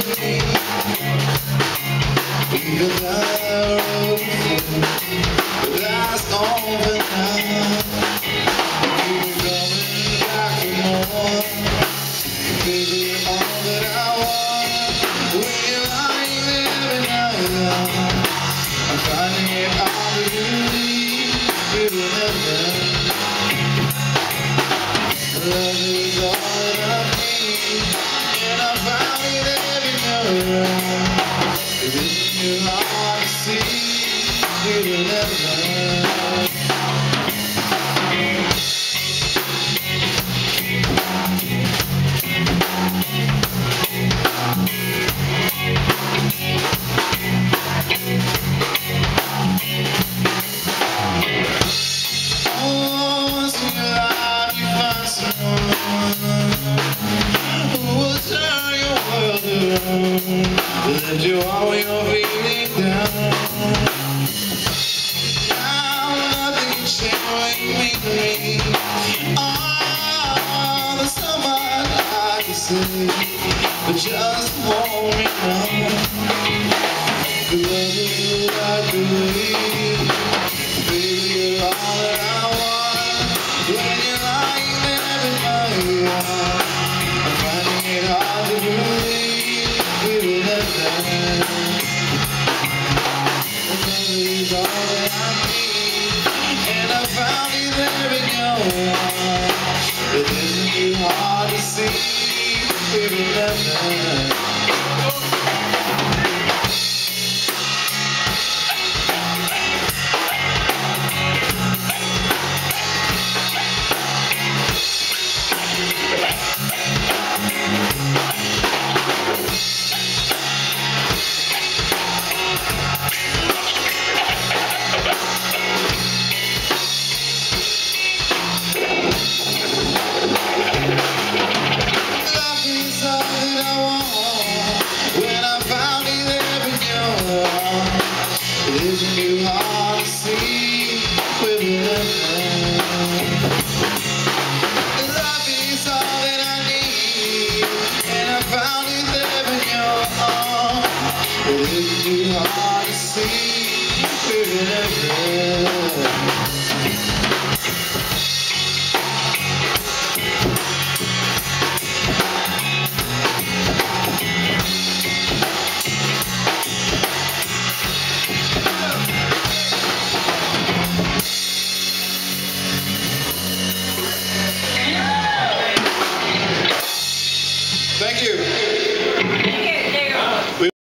Even though the last over now, keep going back for more. Baby, all that I want, when you're lying there and I'm finding it hard to believe you remember. Love is all that I need, and I found it everywhere. It isn't too hard to see, you remember. That you all your feeling down. Now nothing's showing me. Oh, there's so much I can say, but just hold me now. The love is like the wind, baby, you're all that I want. When you're lying there in my arms, I'm finding it hard to believe. Is all that I need, and I found it there in your arms. It isn't too hard to see, you remember. It isn't too hard to see, we remember. Love is all that I need, and I found it there in your arms. It isn't too hard to see, we remember.